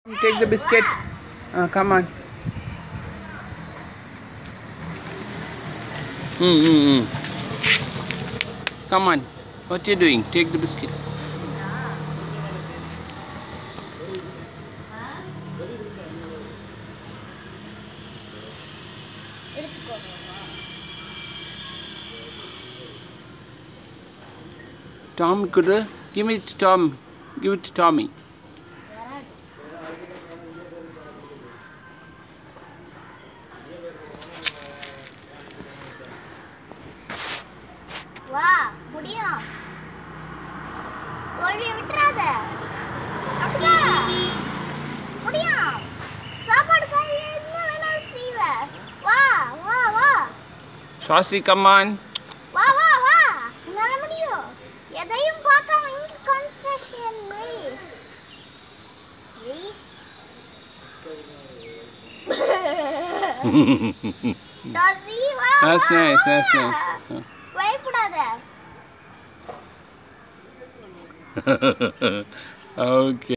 Take the biscuit. Come on. Come on. What are you doing? Take the biscuit. Tom, give it to Tom. Give it to Tommy. வா முடியும் தோல்வியை விட்டுறாத அப்படியா முடியும் சாப்பாடுக்காக என்ன வேணாலும் செய்வ வா வா வா Saucy, come on. வா வா வா உன்னால முடியும் எதையும் பார்க்காம இங்க கான்சன்ட்ரேஷன் வை டாசி வா That's nice, that's nice. பயப்படாத Okay.